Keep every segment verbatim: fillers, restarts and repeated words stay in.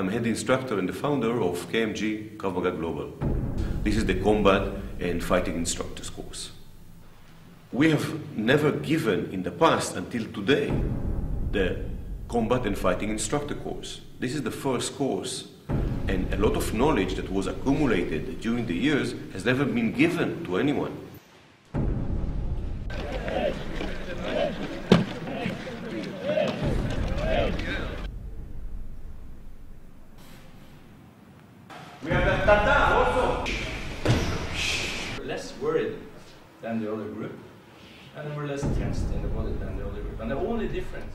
I'm head instructor and the founder of K M G, Krav Maga Global. This is the combat and fighting instructors course. We have never given in the past until today the combat and fighting instructor course. This is the first course, and a lot of knowledge that was accumulated during the years has never been given to anyone. We have the tata also. Less worried than the other group, and then we're less tensed in the body than the other group. And the only difference.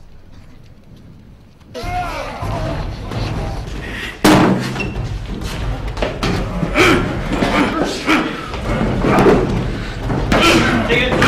Take it.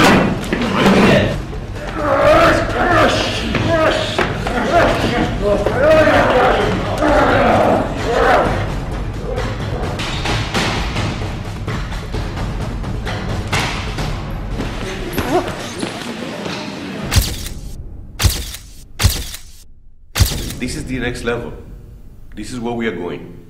This is the next level. This is where we are going.